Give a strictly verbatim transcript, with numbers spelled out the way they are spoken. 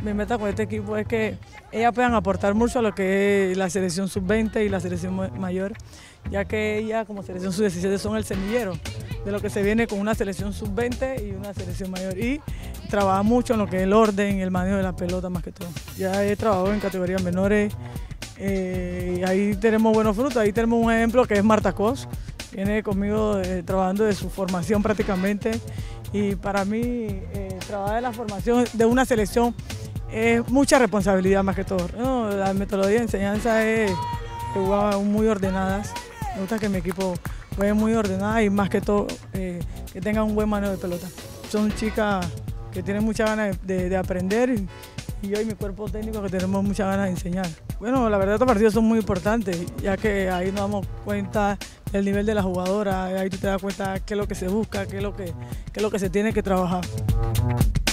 mi meta con este equipo es que ellas puedan aportar mucho a lo que es la selección sub veinte y la selección mayor, ya que ellas como selección sub diecisiete son el semillero de lo que se viene con una selección sub veinte y una selección mayor. Y trabaja mucho en lo que es el orden, el manejo de la pelota más que todo. Ya he trabajado en categorías menores, eh, ahí tenemos buenos frutos, ahí tenemos un ejemplo que es Marta Cos, viene conmigo eh, trabajando de su formación prácticamente, y para mí eh, trabajar en la formación de una selección es mucha responsabilidad más que todo, ¿no? La metodología de enseñanza es que juegan muy ordenadas, me gusta que mi equipo juegue muy ordenada y más que todo eh, que tengan un buen manejo de pelota. Son chicas que tienen muchas ganas de, de, de aprender y, y yo y mi cuerpo técnico que tenemos muchas ganas de enseñar. Bueno, la verdad estos partidos son muy importantes, ya que ahí nos damos cuenta del nivel de la jugadora, ahí tú te das cuenta qué es lo que se busca, qué es lo que, qué es lo que se tiene que trabajar.